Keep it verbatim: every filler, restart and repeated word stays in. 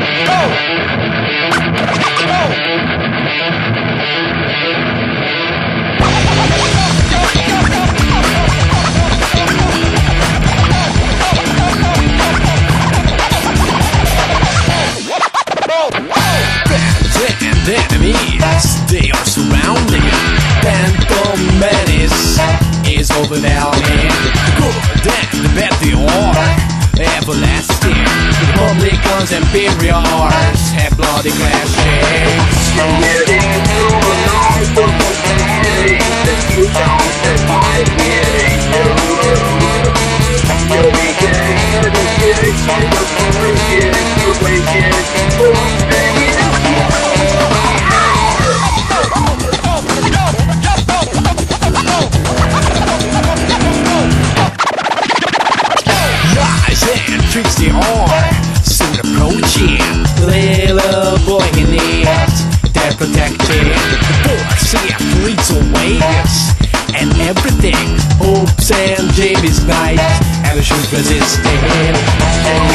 Enemies, they are surrounding. Phantom menace is overwhelming. Good and the bad they are everlasting. Republicans and imperials have bloody clashes. Tricks they are soon approaching. Little boy in it, they're protected. Force it leads ways and everything. Hopes and Jamie's night, and the shoot resisting.